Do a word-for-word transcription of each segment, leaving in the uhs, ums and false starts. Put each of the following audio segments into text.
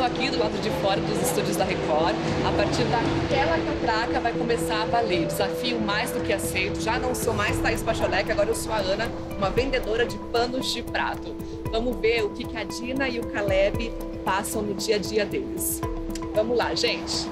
aqui do lado de fora dos estúdios da Record. A partir daquela catraca vai começar a valer. Desafio mais do que aceito. Já não sou mais Thaís Pacholec, agora eu sou a Ana, uma vendedora de panos de prato. Vamos ver o que que a Dina e o Caleb passam no dia a dia deles. Vamos lá, gente.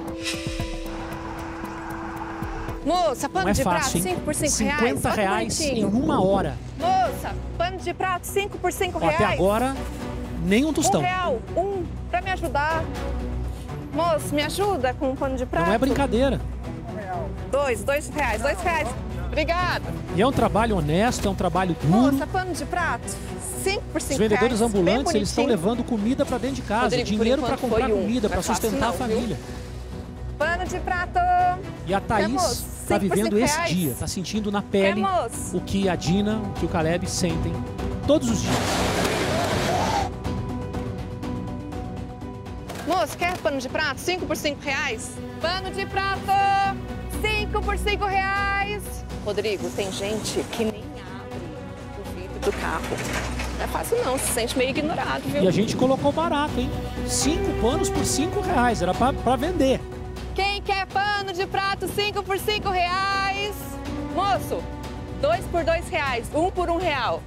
Moça, pano Não é de fácil, prato, hein? cinco por cinco reais. cinquenta Olha que reais em bonitinho. uma hora. Moça, pano de prato, cinco por cinco Ó, reais. até agora, nem um tostão. Um real, um, pra me ajudar. Moço, me ajuda com um pano de prato? Não é brincadeira. Dois, dois reais, dois reais. Obrigada. E é um trabalho honesto, é um trabalho duro. Moça, pano de prato, cinco por cinco Os vendedores reais, bem ambulantes, eles estão bonitinho. levando comida para dentro de casa, Rodrigo, por dinheiro para enquanto comprar foi um. comida, Não para é fácil sustentar não, a família. Pano de prato. E a Thaís moço? está Cinco por vivendo cinco esse reais? dia, está sentindo na pele moço? o que a Dina, o que o Caleb sentem todos os dias. Moço, quer pano de prato? cinco por cinco reais? Pano de prato, cinco por cinco reais. Rodrigo, tem gente que nem abre o vidro do carro. Não é fácil não, se sente meio ignorado, viu? E a gente colocou barato, hein? Cinco panos por cinco reais, era para vender. Quem quer pano de prato, cinco por cinco reais? Moço, dois por dois reais, um por um real.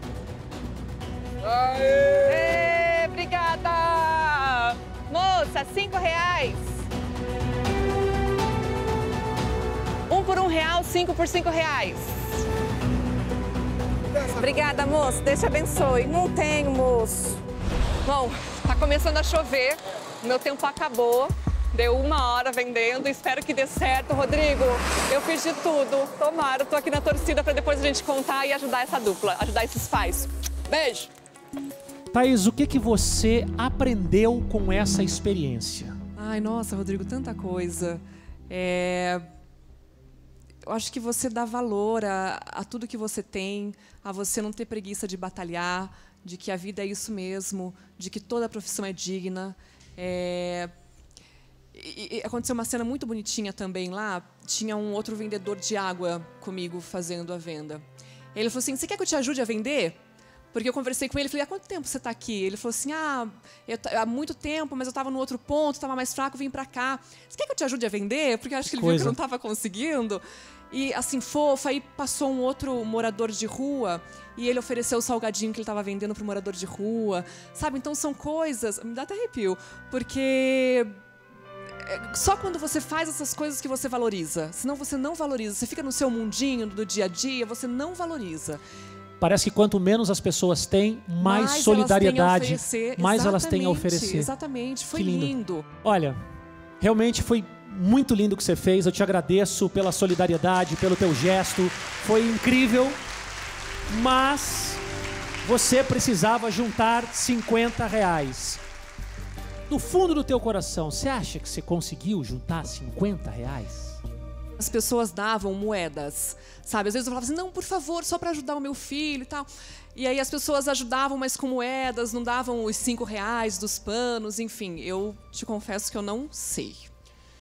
Aê! Ê, obrigada! Moça, cinco reais. Um por um real, cinco por cinco reais. Obrigada, moço. Deus te abençoe. Não tenho, moço. Bom, tá começando a chover. Meu tempo acabou. Deu uma hora vendendo. Espero que dê certo. Rodrigo, eu fiz de tudo. Tomara, tô aqui na torcida para depois a gente contar e ajudar essa dupla, ajudar esses pais. Beijo. Thaís, o que, que você aprendeu com essa experiência? Ai, nossa, Rodrigo, tanta coisa. É... Eu acho que você dá valor a, a tudo que você tem, a você não ter preguiça de batalhar, de que a vida é isso mesmo, de que toda profissão é digna. É... E, e aconteceu uma cena muito bonitinha também lá. Tinha um outro vendedor de água comigo fazendo a venda. Ele falou assim, você quer que eu te ajude a vender? Porque eu conversei com ele e falei, há quanto tempo você está aqui? Ele falou assim, ah, eu, há muito tempo, mas eu estava no outro ponto, estava mais fraco, vim para cá. Você quer que eu te ajude a vender? Porque eu acho que ele Coisa. viu que eu não estava conseguindo. E assim, fofa, aí passou um outro morador de rua e ele ofereceu o salgadinho que ele estava vendendo para o morador de rua. Sabe, então são coisas, me dá até arrepio, porque... só quando você faz essas coisas que você valoriza. Senão você não valoriza. Você fica no seu mundinho, do dia a dia, você não valoriza. Parece que quanto menos as pessoas têm, mais, mais solidariedade, elas têm a oferecer. mais elas têm a Exatamente, oferecer. Exatamente, foi Que lindo. lindo. Olha, realmente foi muito lindo o que você fez. Eu te agradeço pela solidariedade, pelo teu gesto. Foi incrível, mas você precisava juntar cinquenta reais. No fundo do teu coração, você acha que você conseguiu juntar cinquenta reais? As pessoas davam moedas, sabe? Às vezes eu falava assim, não, por favor, só para ajudar o meu filho e tal. E aí as pessoas ajudavam, mas com moedas, não davam os cinco reais dos panos, enfim. Eu te confesso que eu não sei.